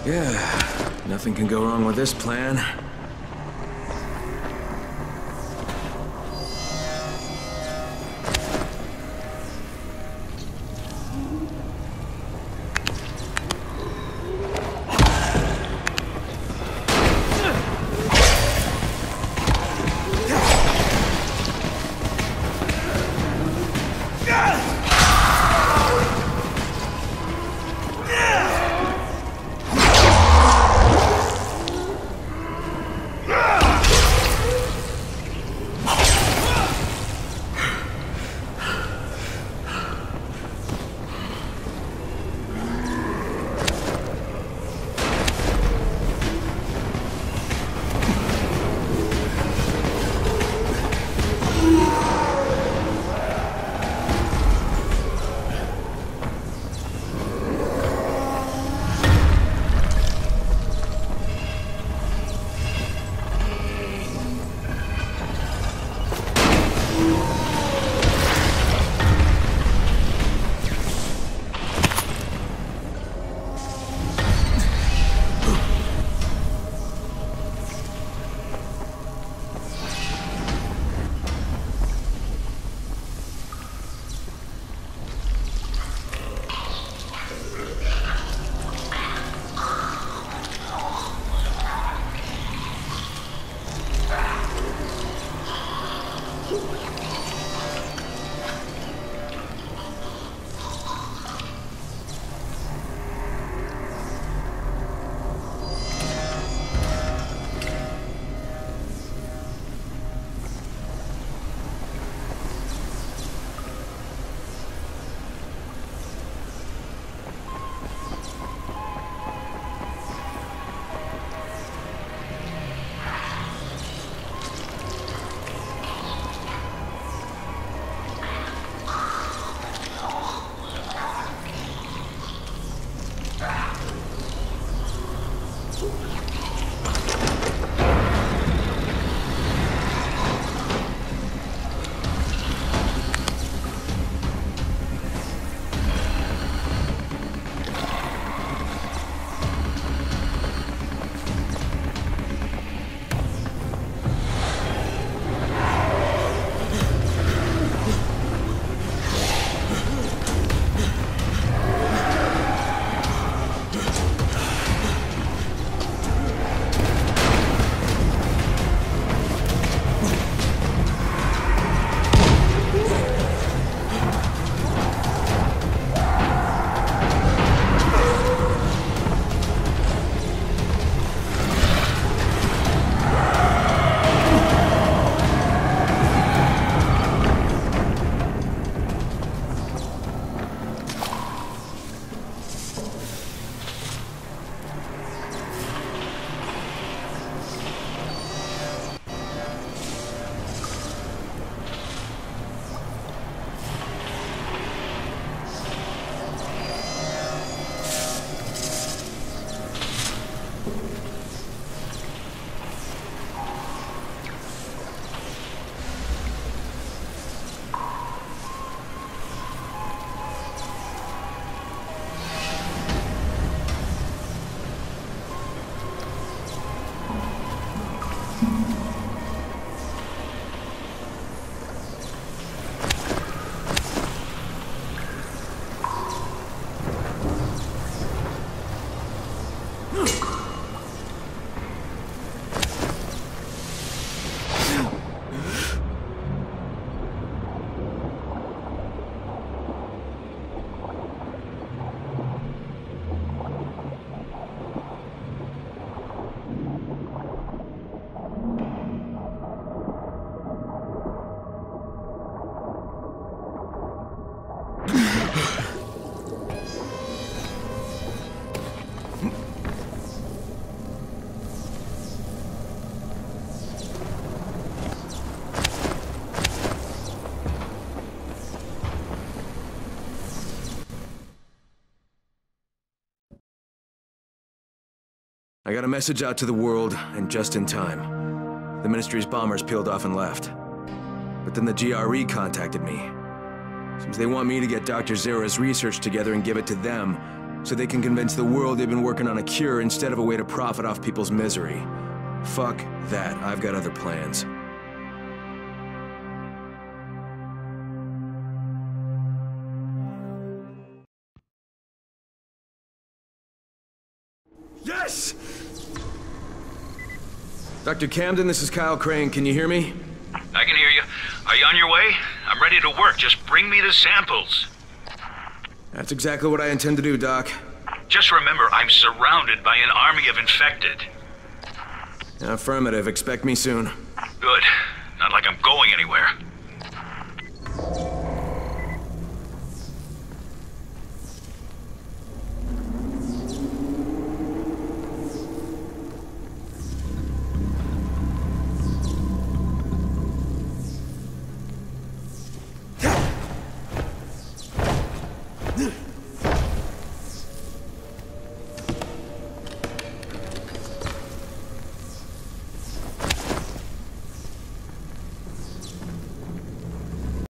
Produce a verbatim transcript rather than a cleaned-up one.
Yeah, nothing can go wrong with this plan. I got a message out to the world, and just in time. The Ministry's bombers peeled off and left. But then the G R E contacted me. Seems they want me to get Doctor Zera's research together and give it to them, so they can convince the world they've been working on a cure instead of a way to profit off people's misery. Fuck that. I've got other plans. Yes! Doctor Camden, this is Kyle Crane. Can you hear me? I can hear you. Are you on your way? I'm ready to work. Just bring me the samples. That's exactly what I intend to do, Doc. Just remember, I'm surrounded by an army of infected. Affirmative. Expect me soon. Good. Not like I'm going anywhere. Ugh.